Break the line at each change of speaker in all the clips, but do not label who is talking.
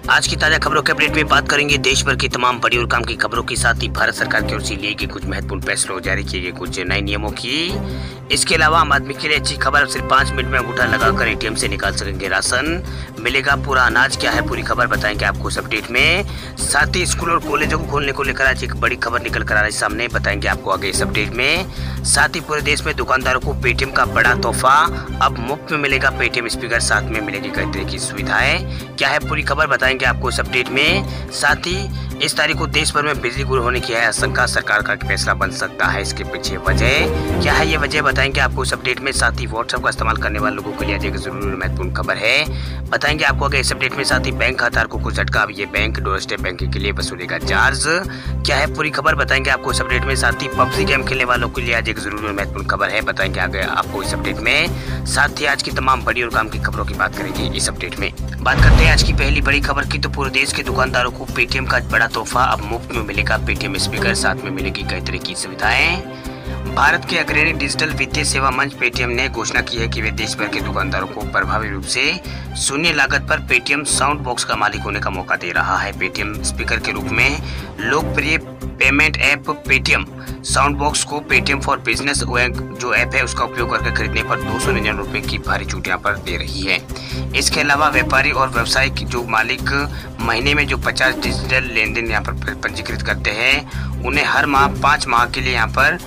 आज की ताजा खबरों के अपडेट में बात करेंगे देश भर की तमाम बड़ी और काम की खबरों के साथ ही भारत सरकार की ओर से लिए गए कुछ महत्वपूर्ण फैसलों, जारी किए गए कुछ नए नियमों की। इसके अलावा आम आदमी के लिए अच्छी खबर, सिर्फ 5 मिनट में अंगूठा लगाकर एटीएम से निकाल सकेंगे राशन, मिलेगा पूरा अनाज। क्या है पूरी खबर बताएंगे आपको इस अपडेट में। साथ ही स्कूल और कॉलेजों को खोलने को लेकर आज एक बड़ी खबर निकल कर आ रही सामने, बताएंगे आपको आगे इस अपडेट में। साथ ही पूरे देश में दुकानदारों को पेटीएम का बड़ा तोहफा, अब मुफ्त में मिलेगा पेटीएम स्पीकर, साथ में मिलेगी कई तरह की सुविधाएं। क्या है पूरी खबर बताएंगे आपको इस अपडेट में। साथ ही इस तारीख को देश भर में बिजली गुल होने की है आशंका, सरकार का फैसला बन सकता है, इसके पीछे वजह क्या है ये वजह बताएंगे आपको इस अपडेट में। साथ ही व्हाट्सएप का इस्तेमाल करने वाले लोगों के लिए एक जरूरी महत्वपूर्ण खबर है, बताएंगे आपको आगे इस अपडेट में। साथ ही बैंक खाताधारकों को झटका, अब ये बैंक डोर स्टेप बैंकिंग के लिए वसूलेगा चार्ज। क्या है पूरी खबर बताएंगे आपको इस अपडेट में। साथ ही पबजी गेम खेलने वालों के लिए आज एक जरूरी महत्वपूर्ण खबर है, बताएंगे आगे आपको इस अपडेट में। साथ ही आज की तमाम बड़ी और काम की खबरों की बात करेंगे इस अपडेट में। बात करते हैं आज की पहली बड़ी खबर की, तो पूरे देश के दुकानदारों को पेटीएम का बड़ा तोहफा, अब मुफ्त में मिलेगा पेटीएम स्पीकर, साथ में मिलेगी कई तरह की सुविधाएं। भारत के अग्रणी डिजिटल वित्तीय सेवा मंच पेटीएम ने घोषणा की है कि वे देश भर के दुकानदारों को प्रभावी रूप से शून्य लागत पर पेटीएम साउंड बॉक्स का मालिक होने का मौका दे रहा है। पेटीएम स्पीकर के रूप में लोकप्रिय payment app Paytm sound box को पेटीएम फॉर बिजनेस जो ऐप है उसका उपयोग करके खरीदने पर 299 रुपए की भारी छूट यहाँ पर दे रही है। इसके अलावा व्यापारी और व्यवसाय के जो मालिक महीने में जो 50 डिजिटल लेन देन यहाँ पर पंजीकृत करते हैं, उन्हें हर माह 5 माह के लिए यहाँ पर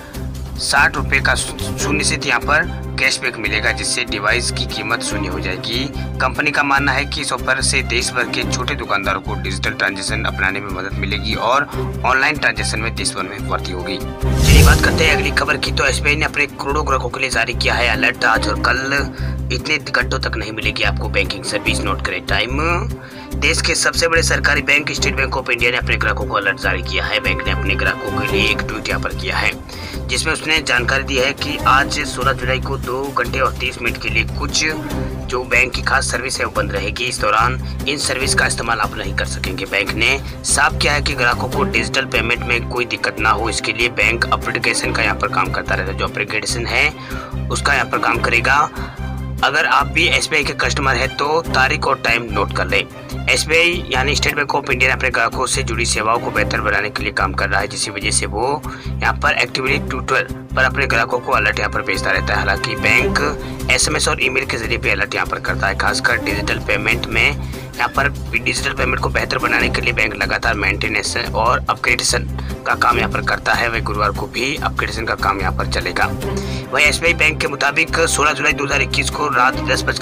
60 रुपए का सुनिश्चित यहाँ पर कैशबैक मिलेगा, जिससे डिवाइस की कीमत शून्य हो जाएगी। कंपनी का मानना है कि इस ऑफर से देश भर के छोटे दुकानदारों को डिजिटल ट्रांजैक्शन अपनाने में मदद मिलेगी और ऑनलाइन ट्रांजैक्शन में देश भर में वृद्धि होगी। चलिए बात करते हैं अगली खबर की, तो एसबीआई ने अपने करोड़ों ग्राहकों के लिए जारी किया है अलर्ट। आज और कल इतने घंटों तक नहीं मिलेगी आपको बैंकिंग सर्विस, नोट करें टाइम। देश के सबसे बड़े सरकारी bank State Bank of India ने अपने ग्राहकों को अलर्ट जारी किया है। बैंक ने अपने ग्राहकों के लिए एक ट्वीट यहाँ पर किया है, जिसमें उसने जानकारी दी है कि आज 16 जुलाई को 2 घंटे और 30 मिनट के लिए कुछ जो बैंक की खास सर्विस है वो बंद रहेगी। इस दौरान इन सर्विस का इस्तेमाल आप नहीं कर सकेंगे। बैंक ने साफ किया है कि ग्राहकों को डिजिटल पेमेंट में कोई दिक्कत ना हो, इसके लिए बैंक एप्लीकेशन का यहाँ पर काम करता रहता है। जो एप्लीकेशन है उसका यहाँ पर काम करेगा। अगर आप भी एसबीआई के कस्टमर हैं तो तारीख और टाइम नोट कर लें। एसबीआई यानी स्टेट बैंक ऑफ इंडिया ने अपने ग्राहकों से जुड़ी सेवाओं को बेहतर बनाने के लिए काम कर रहा है, जिसकी वजह से वो यहाँ पर एक्टिविटी ट्विटर पर अपने ग्राहकों को अलर्ट यहाँ पर भेजता रहता है। हालांकि बैंक एसएमएस और ईमेल के जरिए भी अलर्ट यहाँ पर करता है। खासकर डिजिटल पेमेंट में यहाँ पर डिजिटल पेमेंट को बेहतर बनाने के लिए बैंक लगातार मेंटेनेंस और अपग्रेडेशन का काम यहाँ पर करता है। वही गुरुवार को भी अपग्रेडेशन का काम यहाँ पर चलेगा। वही एसबीआई बैंक के मुताबिक 16 जुलाई 2021 को रात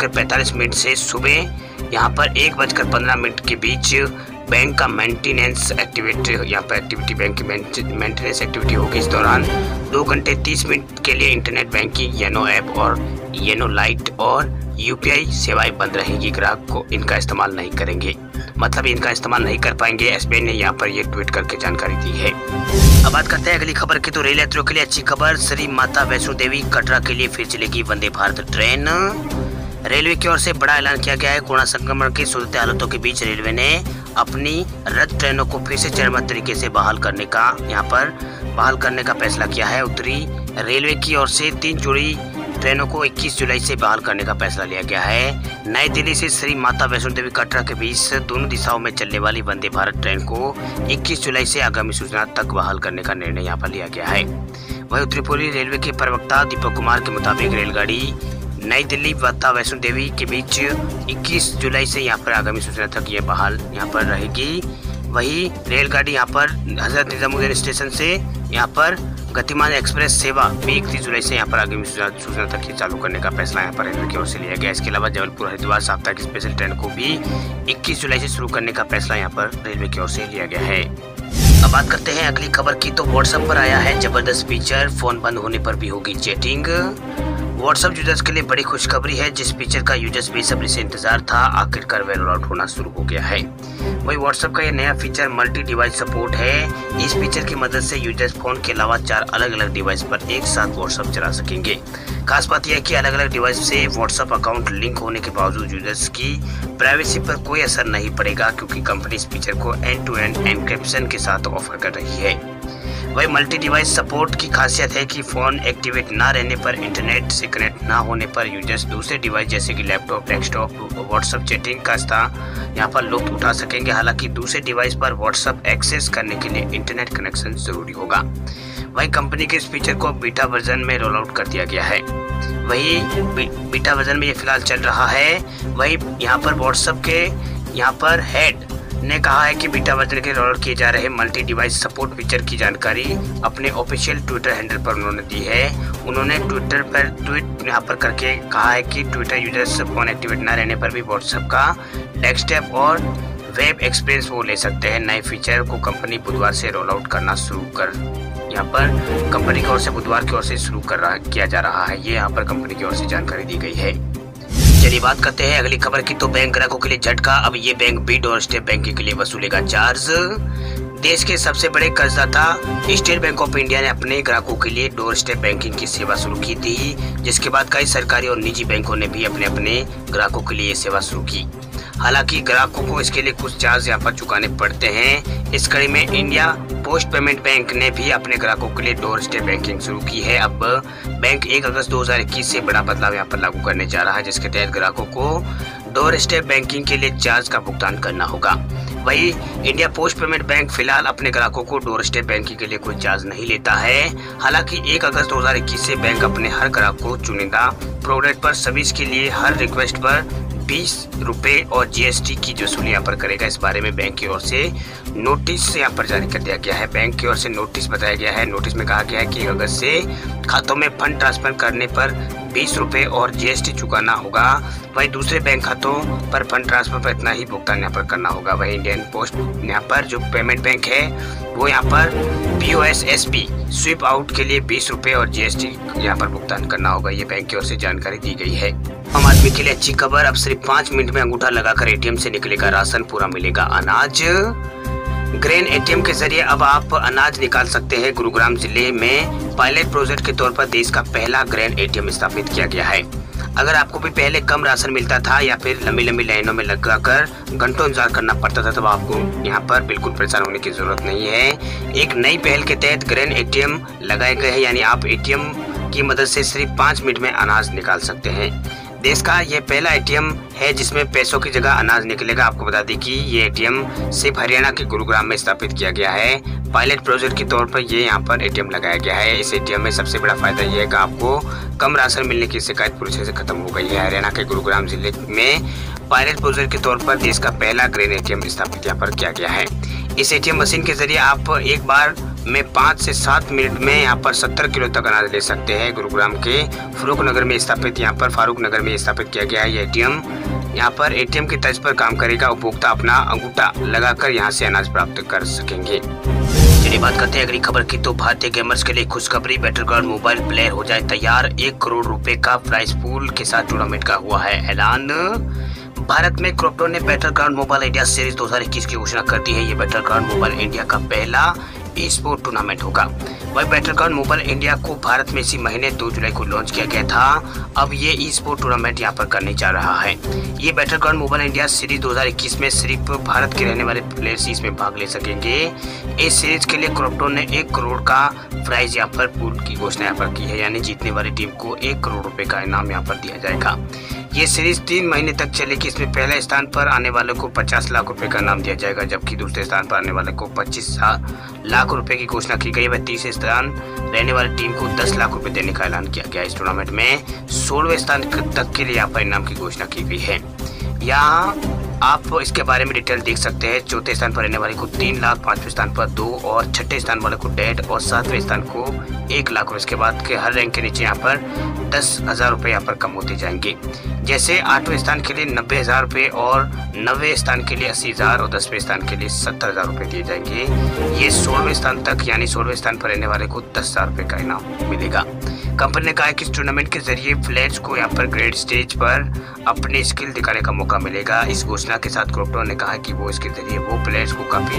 10:45 से सुबह यहाँ पर 1:15 के बीच बैंक का मेंटेनेंस एक्टिविटी यहाँ पर बैंक की मेंटेनेंस एक्टिविटी होगी। इस दौरान 2 घंटे 30 मिनट के लिए इंटरनेट बैंकिंग, येनो ऐप और येनो लाइट और यूपीआई सेवाएं बंद रहेगी। ग्राहक को इनका इस्तेमाल नहीं करेंगे, मतलब इनका इस्तेमाल नहीं कर पाएंगे। एसबीआई ने यहाँ पर ये ट्वीट करके जानकारी दी है। अब बात करते हैं अगली खबर की, तो रेल यात्रियों के लिए अच्छी खबर, श्री माता वैष्णो देवी कटरा के लिए फिर चलेगी वंदे भारत ट्रेन। रेलवे की ओर से बड़ा ऐलान किया गया है। कोरोना संक्रमण की सूरत हालातों के बीच रेलवे ने अपनी रद्द ट्रेनों को फिर से चरणबद्ध तरीके से बहाल करने का फैसला किया है। उत्तरी रेलवे की ओर से 3 जोड़ी ट्रेनों को 21 जुलाई से बहाल करने का फैसला लिया गया है। नई दिल्ली से श्री माता वैष्णो देवी कटरा के बीच दोनों दिशाओं में चलने वाली वंदे भारत ट्रेन को 21 जुलाई से आगामी सूचना तक बहाल करने का निर्णय यहाँ पर लिया गया है। वहीं उत्तरी पूर्वी रेलवे के प्रवक्ता दीपक कुमार के मुताबिक रेलगाड़ी नई दिल्ली माता वैष्णो देवी के बीच 21 जुलाई से यहाँ पर आगामी सूचना तक ये बहाल यहाँ पर रहेगी। वही रेलगाड़ी यहाँ पर हजरत निजामुद्दीन स्टेशन से यहाँ पर गतिमान एक्सप्रेस सेवा भी 31 जुलाई से यहाँ पर आगामी सूचना तक ही चालू करने का फैसला यहाँ पर रेलवे की ओर से लिया गया। इसके अलावा जबलपुर हरिद्वार साप्ताहिक स्पेशल ट्रेन को भी 21 जुलाई से शुरू करने का फैसला यहाँ पर रेलवे की ओर से लिया गया है। अब बात करते हैं अगली खबर की, तो व्हाट्सएप पर आया है जबरदस्त फीचर, फोन बंद होने पर भी होगी चैटिंग। व्हाट्सएप यूजर्स के लिए बड़ी खुशखबरी है। जिस फीचर का यूजर्स बेसब्री से इंतजार था, आखिरकार वे रोल आउट होना शुरू हो गया है। वही व्हाट्सएप का यह नया फीचर मल्टी डिवाइस सपोर्ट है। इस फीचर की मदद से यूजर्स फोन के अलावा 4 अलग अलग डिवाइस पर एक साथ व्हाट्सएप चला सकेंगे। खास बात यह है कि अलग अलग डिवाइस से व्हाट्सएप अकाउंट लिंक होने के बावजूद यूजर्स की प्राइवेसी पर कोई असर नहीं पड़ेगा, क्योंकि कंपनी इस फीचर को एंड टू एंड एन्क्रिप्शन के साथ ऑफर कर रही है। वही मल्टी डिवाइस सपोर्ट की खासियत है कि फ़ोन एक्टिवेट ना रहने पर, इंटरनेट से कनेक्ट ना होने पर यूजर्स दूसरे डिवाइस जैसे कि लैपटॉप, डेस्कटॉप, व्हाट्सएप चैटिंग का यहाँ पर लुत्फ उठा सकेंगे। हालांकि दूसरे डिवाइस पर व्हाट्सएप एक्सेस करने के लिए इंटरनेट कनेक्शन जरूरी होगा। वही कंपनी के इस फीचर को बीटा वर्जन में रोल आउट कर दिया गया है। वही बीटा वर्जन में ये फिलहाल चल रहा है। वही यहाँ पर व्हाट्सएप के यहाँ पर हेड ने कहा है कि बीटा वर्जन के रोल आउट किए जा रहे मल्टी डिवाइस सपोर्ट फीचर की जानकारी अपने ऑफिशियल ट्विटर हैंडल पर उन्होंने दी है। उन्होंने ट्विटर पर ट्वीट यहाँ पर करके कहा है कि ट्विटर यूजर्स फोन एक्टिवेट ना रहने पर भी व्हाट्सएप का डेस्कटॉप और वेब एक्सपीरियंस वो ले सकते हैं। नए फीचर को कंपनी बुधवार से रोल आउट करना शुरू कर यहाँ पर कंपनी की ओर से बुधवार की ओर से शुरू किया जा रहा है। ये यहाँ पर कंपनी की ओर से जानकारी दी गई है। चलिए बात करते हैं अगली खबर की। तो बैंक ग्राहकों के लिए झटका, अब ये बैंक भी डोर स्टेप बैंकिंग के लिए वसूलेगा चार्ज। देश के सबसे बड़े कर्जदाता स्टेट बैंक ऑफ इंडिया ने अपने ग्राहकों के लिए डोर स्टेप बैंकिंग की सेवा शुरू की थी, जिसके बाद कई सरकारी और निजी बैंकों ने भी अपने अपने ग्राहकों के लिए ये सेवा शुरू की। हालांकि ग्राहकों को इसके लिए कुछ चार्ज यहाँ पर चुकाने पड़ते हैं। इस कड़ी में इंडिया पोस्ट पेमेंट बैंक ने भी अपने ग्राहकों के लिए डोर स्टेप बैंकिंग शुरू की है। अब बैंक 1 अगस्त 2021 से बड़ा बदलाव यहाँ पर लागू करने जा रहा है, जिसके तहत ग्राहकों को डोर स्टेप बैंकिंग के लिए चार्ज का भुगतान करना होगा। वही इंडिया पोस्ट पेमेंट बैंक फिलहाल अपने ग्राहकों को डोर स्टेप बैंकिंग के लिए कोई चार्ज नहीं लेता है। हालांकि 1 अगस्त 2021 से बैंक अपने हर ग्राहक को चुनिंदा प्रोडक्ट पर सर्विस के लिए हर रिक्वेस्ट पर 20 रुपए और जीएसटी की वसूली यहाँ पर करेगा। इस बारे में बैंक की ओर से नोटिस यहाँ पर जारी कर दिया गया है। बैंक की ओर से नोटिस बताया गया है। नोटिस में कहा गया है कि 1 अगस्त से खातों में फंड ट्रांसफर करने पर 20 रुपए और जीएसटी चुकाना होगा। वही दूसरे बैंक खातों पर फंड ट्रांसफर पर इतना ही भुगतान यहाँ पर करना होगा। वही इंडियन पोस्ट यहाँ पर जो पेमेंट बैंक है वो यहाँ पर POSSB स्वीप आउट के लिए 20 रुपए और जीएसटी यहाँ पर भुगतान करना होगा। ये बैंक की ओर से जानकारी दी गई है। आम आदमी के लिए अच्छी खबर, अब सिर्फ 5 मिनट में अंगूठा लगाकर एटीएम से निकलेगा राशन, पूरा मिलेगा अनाज। ग्रेन एटीएम के जरिए अब आप अनाज निकाल सकते हैं। गुरुग्राम जिले में पायलट प्रोजेक्ट के तौर पर देश का पहला ग्रेन एटीएम स्थापित किया गया है। अगर आपको भी पहले कम राशन मिलता था या फिर लंबी लंबी लाइनों में लगाकर घंटों इंतजार करना पड़ता था, तब आपको यहाँ पर बिल्कुल परेशान होने की जरूरत नहीं है। एक नई पहल के तहत ग्रेन एटीएम लगाए गए हैं, यानी आप एटीएम की मदद से सिर्फ 5 मिनट में अनाज निकाल सकते हैं। देश का यह पहला एटीएम है जिसमें पैसों की जगह अनाज निकलेगा। आपको बता दें कि ये एटीएम सिर्फ हरियाणा के गुरुग्राम में स्थापित किया गया है। पायलट प्रोजेक्ट के तौर पर ये यहाँ पर एटीएम लगाया गया है। इस एटीएम में सबसे बड़ा फायदा यह है कि आपको कम राशन मिलने की शिकायत पूरी तरह से खत्म हो गई है। हरियाणा के गुरुग्राम जिले में पायलट प्रोजेक्ट के तौर पर देश का पहला ग्रेन एटीएम स्थापित यहाँ पर किया गया है। इस एटीएम मशीन के जरिए आप एक बार में 5 से 7 मिनट में यहाँ पर 70 किलो तक अनाज ले सकते हैं। गुरुग्राम के फारूक नगर में स्थापित किया गया है ये एटीएम। यहाँ पर एटीएम की तर्ज पर काम करेगा। उपभोक्ता अपना अंगूठा लगाकर यहाँ से अनाज प्राप्त कर सकेंगे। चलिए बात करते हैं अगली खबर की। तो भारतीय गेमर्स के लिए खुशखबरी, बैटलग्राउंड मोबाइल प्लेयर हो जाए तैयार। 1 करोड़ रुपए का प्राइस पूल के साथ टूर्नामेंट का हुआ है ऐलान। भारत में क्रिप्टो ने बैटलग्राउंड मोबाइल इंडिया सीरीज 2021 की घोषणा कर दी है। ये बैटलग्राउंड मोबाइल इंडिया का पहला ई स्पोर्ट टूर्नामेंट होगा। वही बैटलग्राउंड मोबाइल इंडिया को भारत में इसी महीने 2 जुलाई को लॉन्च किया गया था। अब ये ई स्पोर्ट टूर्नामेंट यहाँ पर करने जा रहा है। ये बैटलग्राउंड मोबाइल इंडिया सीरीज 2021 में सिर्फ भारत के रहने वाले प्लेयर्स इसमें भाग ले सकेंगे। इस सीरीज के लिए क्रिप्टो ने 1 करोड़ का प्राइज यहाँ पर पूल की घोषणा यहाँ पर की है, यानी जीतने वाली टीम को 1 करोड़ रुपए का इनाम यहाँ पर दिया जाएगा। ये सीरीज 3 महीने तक चलेगी। इसमें पहले स्थान पर आने वाले को 50 लाख रुपए का इनाम दिया जाएगा, जबकि दूसरे स्थान पर आने वाले को 25 लाख रुपए की घोषणा की गई है। तीसरे स्थान रहने वाली टीम को 10 लाख रुपए देने का ऐलान किया गया। इस टूर्नामेंट में 16वें स्थान तक के लिए यहाँ पर इनाम की घोषणा की गई है। यहाँ आप इसके बारे में डिटेल देख सकते हैं। 4थे स्थान पर रहने वाले को 3 लाख, 5वें स्थान पर 2 और 6ठे स्थान वाले को 1.5 और 7वें स्थान को 1 लाख। और इसके बाद के हर रैंक के नीचे यहाँ पर 10,000 रुपए यहाँ पर कम होते जाएंगे। जैसे 8वें स्थान के लिए 90,000 रुपए और 9वें स्थान के लिए 80,000 और 10वें स्थान के लिए 70,000 रुपए दिए जाएंगे। ये 16वें स्थान तक यानी 16वें स्थान पर रहने वाले को 10,000 रुपए का इनाम मिलेगा। कंपनी ने कहा है कि इस टूर्नामेंट के जरिए प्लेयर्स को यहाँ पर ग्रेड स्टेज पर अपनी स्किल दिखाने का मौका मिलेगा। इस घोषणा के साथ क्रिप्टो ने कहा कि वो इसके जरिए वो प्लेयर्स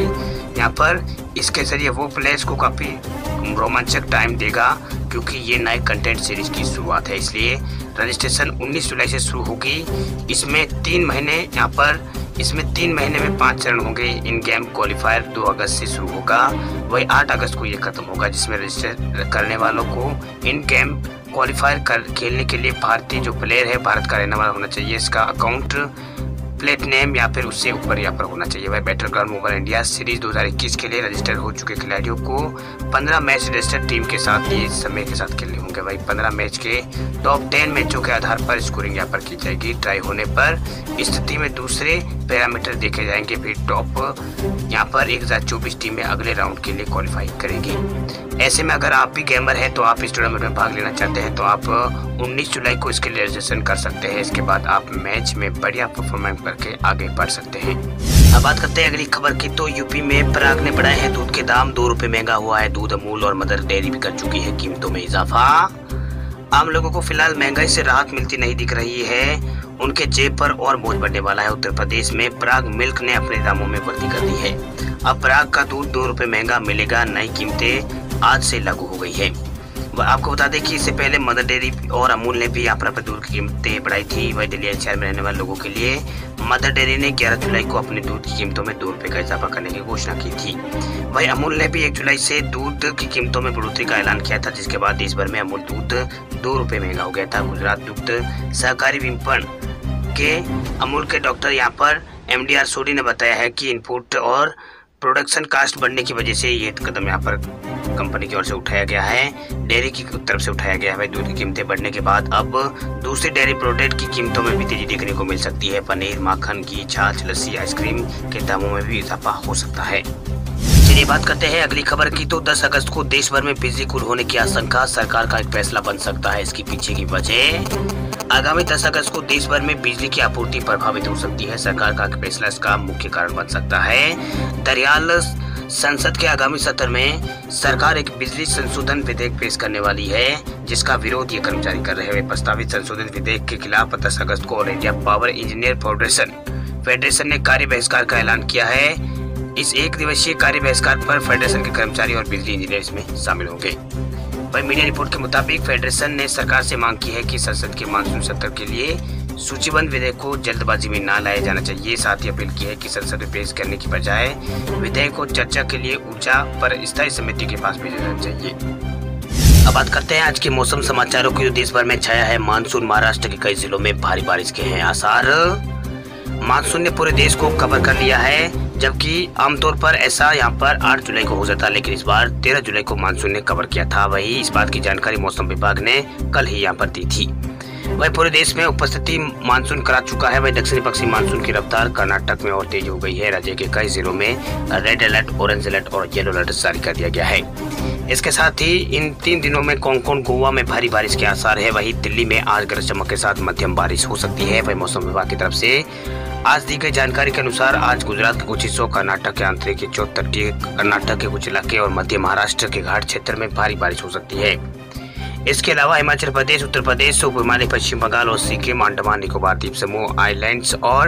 को काफी रोमांचक टाइम देगा, क्योंकि ये नए कंटेंट सीरीज की शुरुआत है। इसलिए रजिस्ट्रेशन 19 जुलाई से शुरू होगी। इसमें 3 महीने यहाँ पर इसमें 3 महीने में 5 चरण होंगे। इन गेम क्वालिफायर 2 अगस्त से शुरू होगा, वही 8 अगस्त को ये खत्म होगा, जिसमें रजिस्टर करने वालों को इन गेम क्वालिफायर खेलने के लिए भारतीय जो प्लेयर है भारत का रहने वाला होना चाहिए। इसका अकाउंट प्लेट नेम या फिर उससे ऊपर यहाँ पर होना चाहिए। वह बैटलग्राउंड मोबाइल इंडिया सीरीज 2021 के लिए रजिस्टर हो चुके खिलाड़ियों को 15 मैच रजिस्टर टीम के साथ ये समय के साथ खेलने होंगे। वही 15 मैच के टॉप 10 मैचों के आधार पर स्कोरिंग यहाँ पर की जाएगी। ट्राई होने पर स्थिति में दूसरे पैरामीटर देखे जाएंगे। फिर टॉप यहाँ पर 1024 टीमें अगले राउंड के लिए क्वालिफाई करेंगी। ऐसे में अगर आप भी गेमर हैं तो आप इस टूर्नामेंट में भाग लेना चाहते हैं तो आप 19 जुलाई को इसके लिए रजिस्ट्रेशन कर सकते हैं। इसके बाद आप मैच में बढ़िया परफॉर्मेंस करके आगे बढ़ सकते हैं। अब बात करते हैं अगली खबर की। तो यूपी में पराग ने बढ़ाए हैं दूध के दाम, 2 रुपए महंगा हुआ है दूध। अमूल और मदर डेयरी भी कर चुकी है कीमतों में इजाफा। आम लोगों को फिलहाल महंगाई से राहत मिलती नहीं दिख रही है, उनके जेब पर और बोझ बढ़ने वाला है। उत्तर प्रदेश में पराग मिल्क ने अपने दामों में वृद्धि कर दी है। अब पराग का दूध 2 रुपए महंगा मिलेगा। नई कीमतें आज से लागू हो गई है। आपको बता दें कि इससे पहले मदर डेयरी और अमूल ने भी यहाँ पर दूध की कीमतें बढ़ाई थी। वही दिल्ली एनसीआर में रहने वाले लोगों के लिए मदर डेयरी ने 11 जुलाई को अपने दूध की कीमतों में 2 रुपए का इजाफा करने की घोषणा की थी। वही अमूल ने भी 1 जुलाई से दूध की कीमतों में बढ़ोतरी का ऐलान किया था, जिसके बाद देश भर में अमूल दूध 2 रुपए महंगा हो गया था। गुजरात दुग्ध सहकारी विपणन के अमूल के डॉक्टर यहाँ पर MD सोडी ने बताया है कि इनपुट और प्रोडक्शन कास्ट बढ़ने की वजह से ये कदम यहाँ पर कंपनी की ओर से उठाया गया है, डेयरी की तरफ से उठाया गया है। दूध की कीमतें बढ़ने के बाद अब दूसरी डेयरी प्रोडक्ट की कीमतों में भी तेजी देखने को मिल सकती है। पनीर, माखन, घी, छाछ, लस्सी, आइसक्रीम के दामों में भी इजाफा हो सकता है। चलिए बात करते हैं अगली खबर की। तो 10 अगस्त को देश भर में बिजली गुल होने की आशंका, सरकार का एक फैसला बन सकता है। इसके पीछे की वजह, आगामी 10 अगस्त को देश भर में बिजली की आपूर्ति प्रभावित हो सकती है। सरकार का एक फैसला इसका मुख्य कारण बन सकता है। दरअसल संसद के आगामी सत्र में सरकार एक बिजली संशोधन विधेयक पेश करने वाली है, जिसका विरोध ये कर्मचारी कर रहे हैं। प्रस्तावित संशोधन विधेयक के खिलाफ 10 अगस्त को all India power engineer federation ने कार्य बहिष्कार का ऐलान किया है। इस 1 दिवसीय कार्य बहिष्कार पर फेडरेशन के कर्मचारी और बिजली इंजीनियर इसमें शामिल होंगे। वही मीडिया रिपोर्ट के मुताबिक फेडरेशन ने सरकार से मांग की है कि संसद के मानसून सत्र के लिए सूचीबद्ध विधेयक को जल्दबाजी में न लाया जाना चाहिए। साथ ही अपील की है कि संसद में पेश करने की बजाय विधेयक को चर्चा के लिए ऊर्जा पर स्थायी समिति के पास भेजा जाना चाहिए। अब बात करते हैं आज के मौसम समाचारों की। देश भर में छाया है मानसून। महाराष्ट्र के कई जिलों में भारी बारिश के हैं आसार। मानसून ने पूरे देश को कवर कर लिया है, जबकि आमतौर पर ऐसा यहाँ पर 8 जुलाई को हो जाता है, लेकिन इस बार 13 जुलाई को मानसून ने कवर किया था। वही इस बात की जानकारी मौसम विभाग ने कल ही यहाँ पर दी थी। वही पूरे देश में उपस्थिति मानसून करा चुका है। वही दक्षिणी पश्चिमी मानसून की रफ्तार कर्नाटक में और तेज हो गई है। राज्य के कई जिलों में रेड अलर्ट, ऑरेंज अलर्ट और येलो अलर्ट जारी कर दिया गया है। इसके साथ ही इन 3 दिनों में कोंकण, गोवा में भारी बारिश के आसार है। वही दिल्ली में आज गरज चमक के साथ मध्यम बारिश हो सकती है। वही मौसम विभाग की तरफ से आज दी गई जानकारी के अनुसार आज गुजरात के कुछ हिस्सों, कर्नाटक के आंतरिक हिस्सों, तटीय कर्नाटक के कुछ इलाके और मध्य महाराष्ट्र के घाट क्षेत्र में भारी बारिश हो सकती है। इसके अलावा हिमाचल प्रदेश, उत्तर प्रदेश, उप हिमालय, पश्चिम बंगाल और सिक्किम, अंडमान निकोबार द्वीप समूह, आइलैंड्स और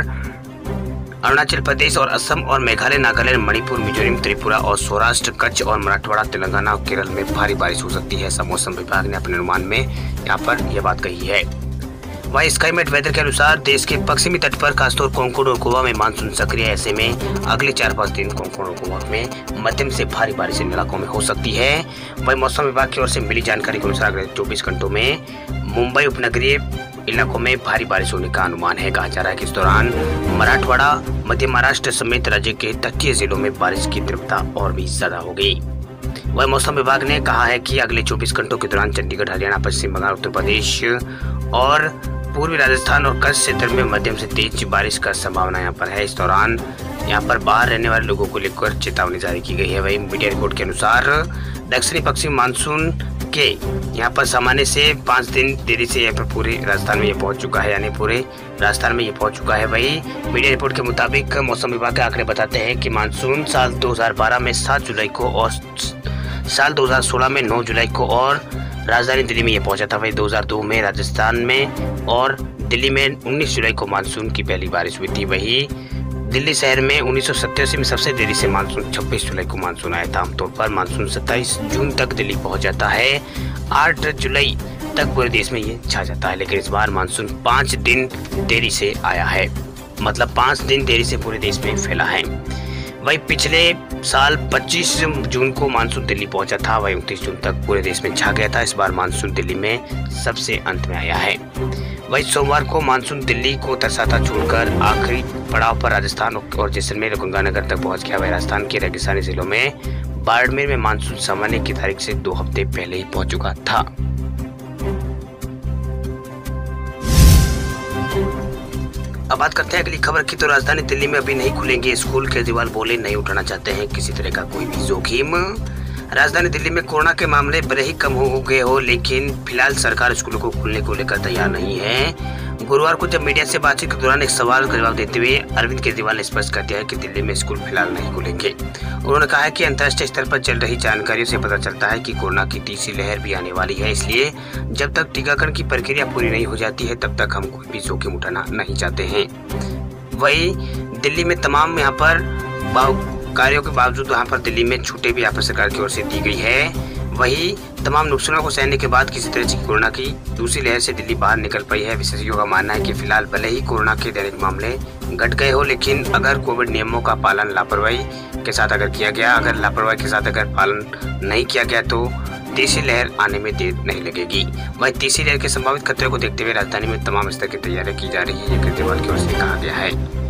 अरुणाचल प्रदेश और असम और मेघालय, नागालैंड, मणिपुर, मिजोरम, त्रिपुरा और सौराष्ट्र, कच्छ और मराठवाड़ा, तेलंगाना और केरल में भारी बारिश हो सकती है। ऐसा मौसम विभाग ने अपने अनुमान में यहाँ पर यह बात कही है। वहीं स्काईमेट वेदर के अनुसार देश के पश्चिमी तट पर खासतौर कोंकण और गोवा में मानसून सक्रिय है। ऐसे में अगले 4-5 दिन कोंकण और गोवा में मध्यम से भारी बारिश इन इलाकों में हो सकती है। वहीं मौसम विभाग की ओर से मिली जानकारी के अनुसार अगले 24 घंटों में मुंबई उपनगरीय इलाकों में भारी बारिश होने का अनुमान है। कहा जा रहा है कि इस दौरान मराठवाड़ा, मध्य महाराष्ट्र समेत राज्य के तटीय जिलों में बारिश की तीव्रता और भी ज्यादा होगी। वहीं मौसम विभाग ने कहा है कि अगले 24 घंटों के दौरान चंडीगढ़, हरियाणा, पश्चिम बंगाल, उत्तर प्रदेश और पूर्वी राजस्थान और कच्छ क्षेत्र में मध्यम से तेज बारिश का संभावना यहाँ पर है। इस दौरान यहाँ पर बाहर रहने वाले लोगों को लेकर चेतावनी जारी की गई है। वहीं मीडिया रिपोर्ट के अनुसार दक्षिणी पश्चिमी मानसून के यहाँ पर सामान्य से 5 दिन देरी से यहाँ पर पूरे राजस्थान में ये पहुँच चुका है, यानी पूरे राजस्थान में ये पहुँच चुका है। वही मीडिया रिपोर्ट के मुताबिक मौसम विभाग के आंकड़े बताते हैं कि मानसून साल 2012 में 7 जुलाई को और साल 2016 में 9 जुलाई को और राजधानी दिल्ली में ये पहुंचा था। वही 2002 में राजस्थान में और दिल्ली में 19 जुलाई को मानसून की पहली बारिश हुई थी। वही दिल्ली शहर में 1987 में सबसे देरी से मानसून 26 जुलाई को मानसून आया था। आमतौर पर मानसून 27 जून तक दिल्ली पहुंच जाता है, 8 जुलाई तक पूरे देश में ये छा जाता है, लेकिन इस बार मानसून 5 दिन देरी से आया है। मतलब 5 दिन देरी से पूरे देश में फैला है। वही पिछले साल 25 जून को मानसून दिल्ली पहुंचा था, वही 29 जून तक पूरे देश में छा गया था। इस बार मानसून दिल्ली में सबसे अंत में आया है। वही सोमवार को मानसून दिल्ली को तरसाता छोड़कर आखिरी पड़ाव पर राजस्थान और जैसलमेर और गंगानगर तक पहुंच गया। वही राजस्थान के रेगिस्तानी जिलों में बाड़मेर में मानसून सामान्य की तारीख से 2 हफ्ते पहले ही पहुंच चुका था। अब बात करते हैं अगली खबर की। तो राजधानी दिल्ली में अभी नहीं खुलेंगे स्कूल, केजरीवाल बोले नहीं उठाना चाहते हैं किसी तरह का कोई भी जोखिम। राजधानी दिल्ली में कोरोना के मामले भले ही कम हो गए हो, लेकिन फिलहाल सरकार स्कूलों को खोलने को लेकर तैयार नहीं है। गुरुवार को जब मीडिया से बातचीत के दौरान एक सवाल का जवाब देते हुए अरविंद केजरीवाल ने स्पष्ट कर दिया है कि दिल्ली में स्कूल फिलहाल नहीं खुलेंगे। उन्होंने कहा है कि अंतर्राष्ट्रीय स्तर पर चल रही जानकारियों से पता चलता है कि कोरोना की तीसरी लहर भी आने वाली है, इसलिए जब तक टीकाकरण की प्रक्रिया पूरी नहीं हो जाती है तब तक हम कोई भी जोखिम उठाना नहीं चाहते हैं। वही दिल्ली में तमाम यहाँ पर कार्यों के बावजूद वहाँ पर दिल्ली में छूटें भी यहाँ पर सरकार की ओर से दी गई है। वही तमाम नुकसानों को सहने के बाद किसी तरह की कोरोना की दूसरी लहर से दिल्ली बाहर निकल पाई है। विशेषज्ञों का मानना है कि फिलहाल भले ही कोरोना के दैनिक मामले घट गए हो, लेकिन अगर कोविड नियमों का पालन लापरवाही के साथ अगर किया गया, अगर लापरवाही के साथ अगर पालन नहीं किया गया तो तीसरी लहर आने में देर नहीं लगेगी। वही तीसरी लहर के संभावित खतरे को देखते हुए राजधानी में तमाम स्तर की तैयारियां की जा रही है, ये केजरीवाल की ओर से कहा गया है।